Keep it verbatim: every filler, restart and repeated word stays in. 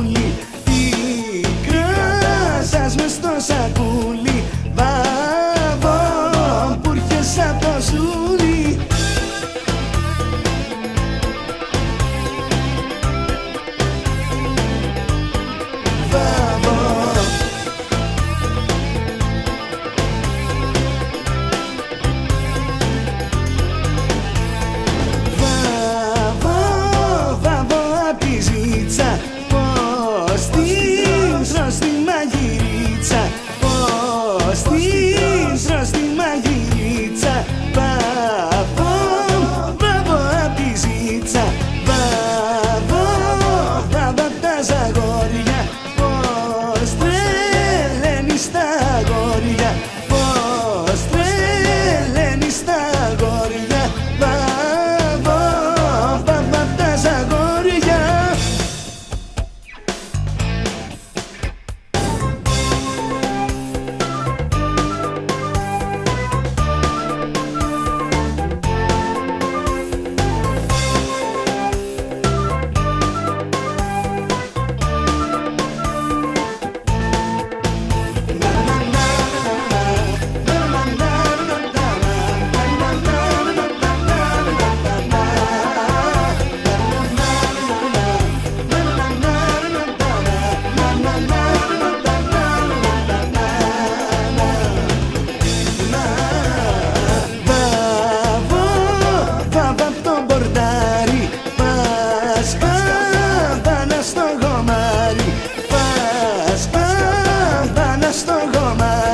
πουλί. Τι κράζας μες στο σακούλι, βάβο που έρχεσαι απ' το ζούλι. Βάβο. Βάβο, βάβο απ' τη ζήτσα, πως την τρως στη μαγειρίτσα, πως την τρως στη μαγειρίτσα. Βάβο, βάβο απ' τη ζήτσα, βάβο, βάβο απ' τα ζαγόρια, πως τρελαίνεις τα αγόρια, πως τρελαίνεις τα αγόρια. Βάβο, βάβο απ' τα ζαγόρια. Βάβο, βάβο απ' το μπορντάρι, πας παμπάνα στο γομάρι, πας παμπάνα στο γομάρι.